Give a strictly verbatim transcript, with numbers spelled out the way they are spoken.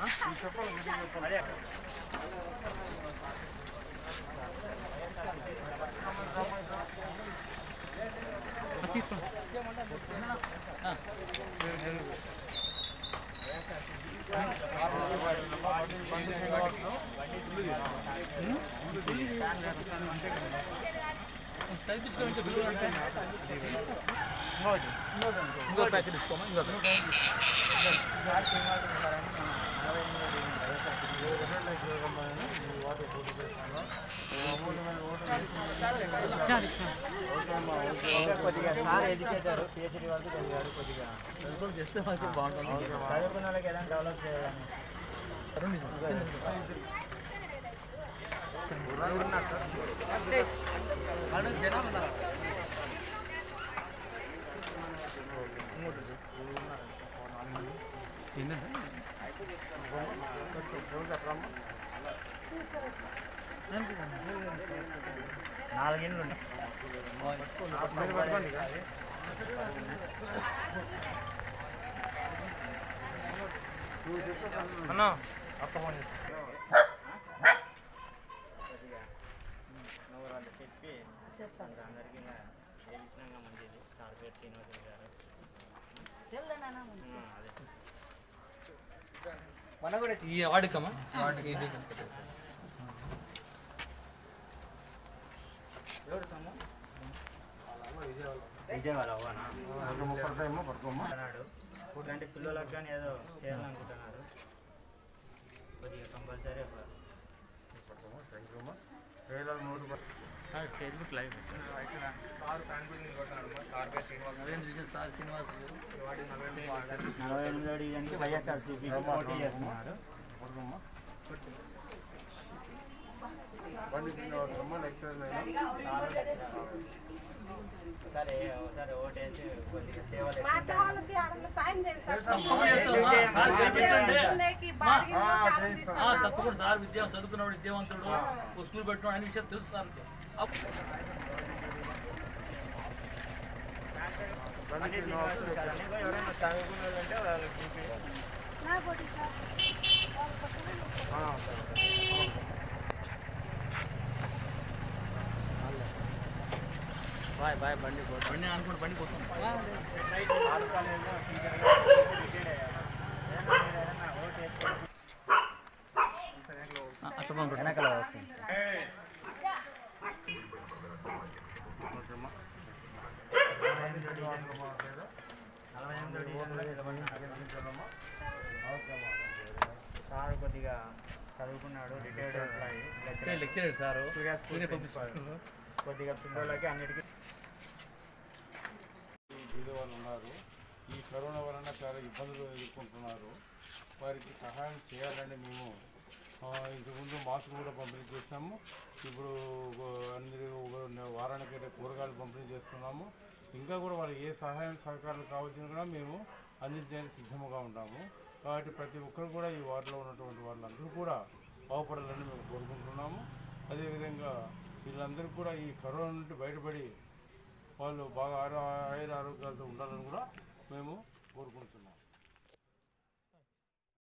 ఇంకో ప్యాకెట్ ఇస్తామా ఇంకో కొద్దిగా సార్ ఎడ్యుకేటర్ పిహెచ్డి వరకు చదివారు కొద్దిగా చేస్తే మనకి బాగుంటుంది చదువుకున్న వాళ్ళకి ఏదైనా డెవలప్ చేయాలని నాలుగేళ్ళు ఉన్నాయి అన్నా అక్క ఫోన్ చేస్తాను చెప్పి చెప్తాను అందరికీ ఏ విషయంగా మంచిది సార్ పేరు శ్రీనివాస గారు మన కూడా ఈ వాడుకమ్మా వాడుక ఇది విజయవాడ అన్నాడు ఇలాంటి పిల్లలకు కానీ ఏదో చేయాలనుకుంటున్నారు కొద్దిగా compulsory Facebook live sir Srinivas నలభై ఎనిమిదో డివిజన్కి వైఎస్ఆర్సీపీ పోటీ చేస్తున్నారు సరే ఒకసారి ఓటేసి కొద్దిగా సేవలు తప్పకుండా సార్ విద్యా చదువుకున్నాడు విద్యావంతుడు స్కూల్ పెట్టినాడు అనే విషయం తెలుసు సార్ ఎవరైనా చదువుకున్నారంటే వాళ్ళకి బాయ్ బాయ్ బండి బండి అనుకుంటే బండి పోతుంది వెనకాల వస్తుంది సార్ కొద్దిగా చదువుకున్నాడు రిటైర్డ్ ఎంప్లాయీ లెక్చరర్ సార్ కొద్దిగా పిల్లలకి అన్నిటికీ వాళ్ళు ఉన్నారు. ఈ కరోనా వలన చాలా ఇబ్బందులు ఎదుర్కొంటున్నారు. వారికి సహాయం చేయాలని మేము ఇంతకుముందు మాస్క్ కూడా పంపిణీ చేస్తాము. ఇప్పుడు అందరూ వారానికి కూరగాయలు పంపిణీ చేస్తున్నాము. ఇంకా కూడా వాళ్ళకి ఏ సహాయం సహకారాలు కావాల్సిన కూడా మేము అందించడానికి సిద్ధంగా ఉంటాము. కాబట్టి ప్రతి ఒక్కరు కూడా ఈ వార్డులో ఉన్నటువంటి వాళ్ళందరూ కూడా బాగుపడాలని మేము కోరుకుంటున్నాము. అదేవిధంగా వీళ్ళందరూ కూడా ఈ కరోనా నుండి బయటపడి వాళ్ళు బాగా ఆయుర ఆరోగ్యాలతో ఉండాలని కూడా మేము కోరుకుంటున్నాం.